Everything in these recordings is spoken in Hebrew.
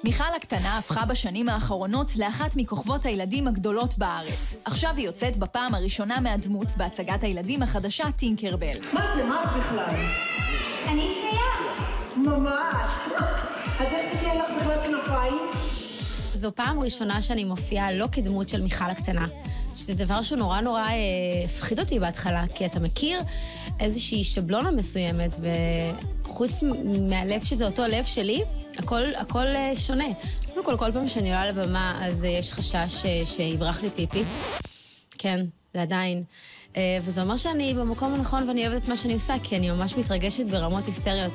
מיכל הקטנה הפכה בשנים האחרונות לאחת מכוכבות הילדים הגדולות בארץ. עכשיו היא יוצאת בפעם הראשונה מהדמות בהצגת הילדים החדשה טינקרבל. מה זה? מה את בכלל? אני פייה. ממש. אז איך שיהיה לך בכלל כנפיים? זו פעם ראשונה שאני מופיעה לא כדמות של מיכל הקטנה, שזה דבר שהוא נורא הפחיד אותי בהתחלה, כי אתה מכיר איזושהי שבלונה מסוימת, וחוץ מהלב שזה אותו לב שלי, הכל שונה. כל פעם שאני עולה לבמה, אז יש חשש שיברח לי פיפי. כן, זה עדיין. וזה אומר שאני במקום הנכון ואני אוהבת את מה שאני עושה, כי אני ממש מתרגשת ברמות היסטריות.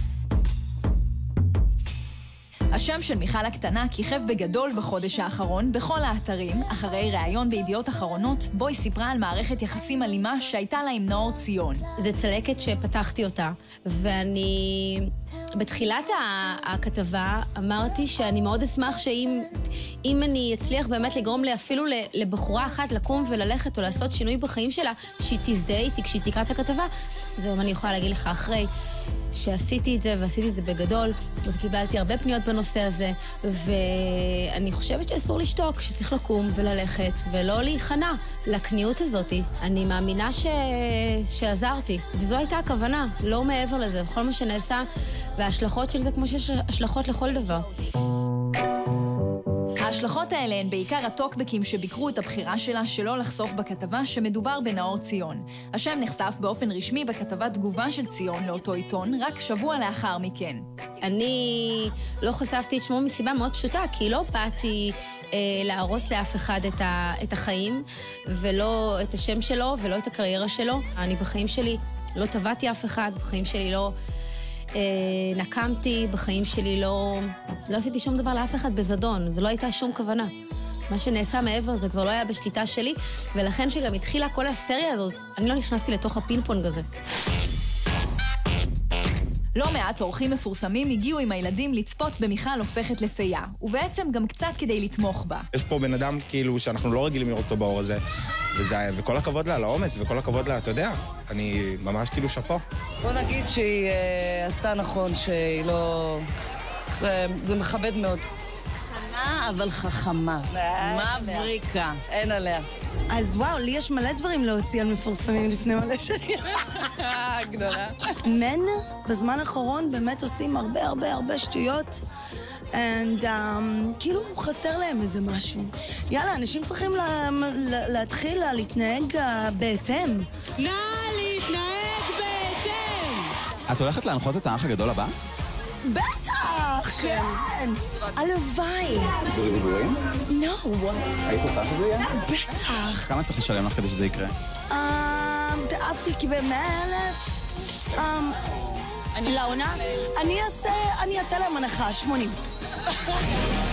השם של מיכל הקטנה כיכב בגדול בחודש האחרון בכל האתרים, אחרי ראיון בידיעות אחרונות, בו היא סיפרה על מערכת יחסים אלימה שהייתה לה עם נאור ציון. זה צלקת שפתחתי אותה, ואני בתחילת הכתבה אמרתי שאני מאוד אשמח שאם אני אצליח באמת לגרום לי אפילו לבחורה אחת לקום וללכת או לעשות שינוי בחיים שלה, שהיא תזדהה איתי כשהיא תקרא את הכתבה, זה אני יכולה להגיד לך אחרי שעשיתי את זה, ועשיתי את זה בגדול, וקיבלתי הרבה פניות בנושא הזה, ואני חושבת שאסור לשתוק, שצריך לקום וללכת, ולא להיכנע לקניות הזאת. אני מאמינה שעזרתי, וזו הייתה הכוונה, לא מעבר לזה, בכל מה שנעשה, וההשלכות של זה כמו שיש השלכות לכל דבר. ההשלכות האלה הן בעיקר הטוקבקים שביקרו את הבחירה שלה שלא לחשוף בכתבה שמדובר בנאור ציון. השם נחשף באופן רשמי בכתבת תגובה של ציון לאותו עיתון רק שבוע לאחר מכן. אני לא חשפתי את שמו מסיבה מאוד פשוטה, כי לא באתי להרוס לאף אחד את החיים, ולא את השם שלו ולא את הקריירה שלו. אני בחיים שלי לא טבעתי אף אחד, בחיים שלי לא נקמתי, בחיים שלי לא עשיתי שום דבר לאף אחד בזדון, זה לא הייתה שום כוונה. מה שנעשה מעבר זה כבר לא היה בשליטה שלי, ולכן שגם התחילה כל הסריה הזאת, אני לא נכנסתי לתוך הפינפונג הזה. לא מעט אורחים מפורסמים הגיעו עם הילדים לצפות במיכל הופכת לפייה, ובעצם גם קצת כדי לתמוך בה. יש פה בן אדם כאילו שאנחנו לא רגילים לראות אותו באור הזה, וכל הכבוד לה, לאומץ, וכל הכבוד לה, אתה יודע, אני ממש כאילו שפו. בוא נגיד שהיא עשתה נכון, שהיא לא... זה מכבד מאוד. קטנה אבל חכמה. מבריקה. אין עליה. אז וואו, לי יש מלא דברים להוציא על מפורסמים לפני מלא שנים. גדולה. men בזמן האחרון באמת עושים הרבה שטויות, כאילו חסר להם איזה משהו. יאללה, אנשים צריכים להתחיל להתנהג בהתאם. נא להתנהג בהתאם! את הולכת להנחות את האח הגדול הבא? בטח, כן. הלוואי. זה ריבועים? No. היית רוצה שזה יהיה? בטח. כמה צריך לשלם לך כדי שזה יקרה? תעשי ב100,000. לעונה? אני אעשה להם הנחה, 80.